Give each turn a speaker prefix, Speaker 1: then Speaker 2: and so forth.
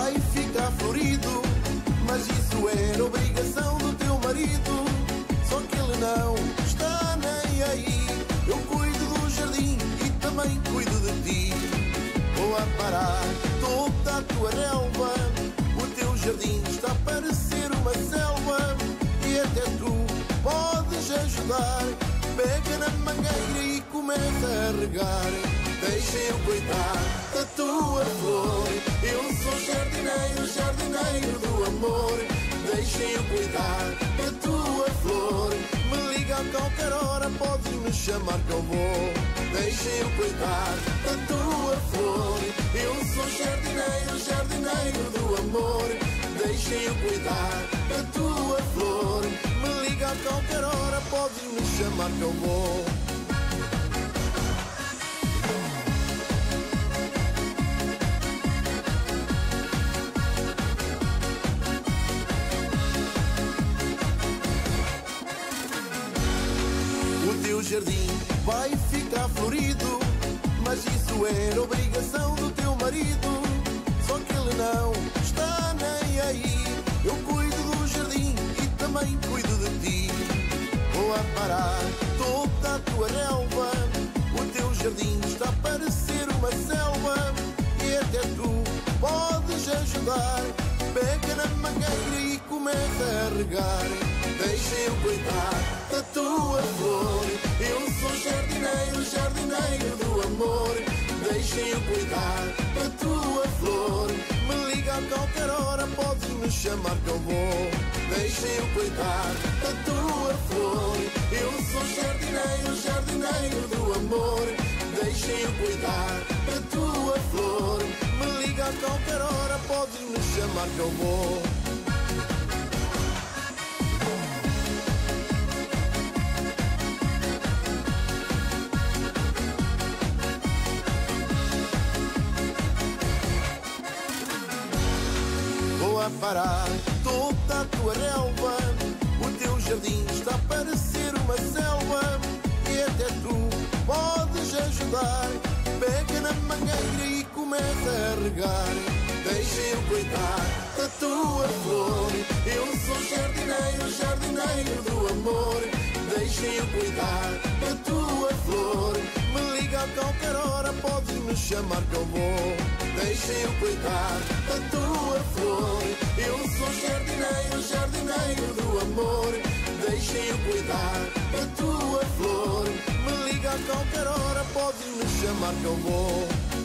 Speaker 1: vai ficar florido, mas isso era obrigação do teu marido. Só que ele não está nem aí. Eu cuido do jardim e também cuido de ti. Vou aparar toda a tua relva. O teu jardim está a parecer uma selva, e até tu podes ajudar. Pega na mangueira e começa a regar. Deixa eu cuidar da tua flor. Eu sou jardineiro, jardineiro do amor. Deixa eu cuidar da tua flor. Me liga a qualquer hora, podes me chamar que eu vou. Deixa eu cuidar da tua flor. Eu sou jardineiro, jardineiro do amor. Deixa eu cuidar da tua flor. Me liga a qualquer hora, podes me chamar que eu vou. O teu jardim vai ficar florido, mas isso era obrigação do teu marido. Só que ele não está nem aí. Eu cuido do jardim e também cuido de ti. Vou aparar toda a tua relva. O teu jardim está a parecer uma selva, e até tu podes ajudar. Pega na mangueira e começa a regar. Deixa eu cuidar da tua flor. Eu sou jardineiro, jardineiro do amor. Deixa eu cuidar da tua flor. Me liga a qualquer hora, podes me chamar que eu vou. Deixa eu cuidar da tua flor. Eu sou jardineiro, jardineiro do amor. Deixa eu cuidar da tua flor. Me liga a qualquer hora, podes me chamar que eu vou. Vou aparar toda a tua relva. O teu jardim está a parecer uma selva, e até tu podes ajudar. Pega na mangueira e começa a regar. Deixa eu cuidar da tua flor. Eu sou jardineiro, jardineiro do amor. Deixa eu cuidar da tua flor. Me liga a qualquer hora, podes me chamar que eu vou. Deixa eu cuidar da tua flor. Eu sou jardineiro, jardineiro do amor. Deixa eu cuidar da tua flor. Me liga a qualquer hora, podes me chamar que eu vou.